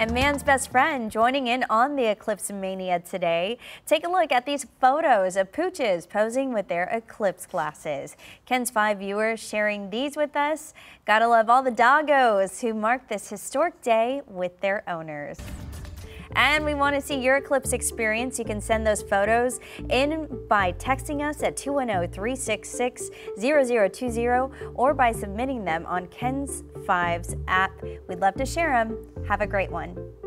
And man's best friend joining in on the eclipse mania today. Take a look at these photos of pooches posing with their eclipse glasses. KENS 5 viewers sharing these with us. Gotta love all the doggos who mark this historic day with their owners. And we want to see your eclipse experience. You can send those photos in by texting us at 210-366-0020 or by submitting them on KENS 5's app. We'd love to share them. Have a great one.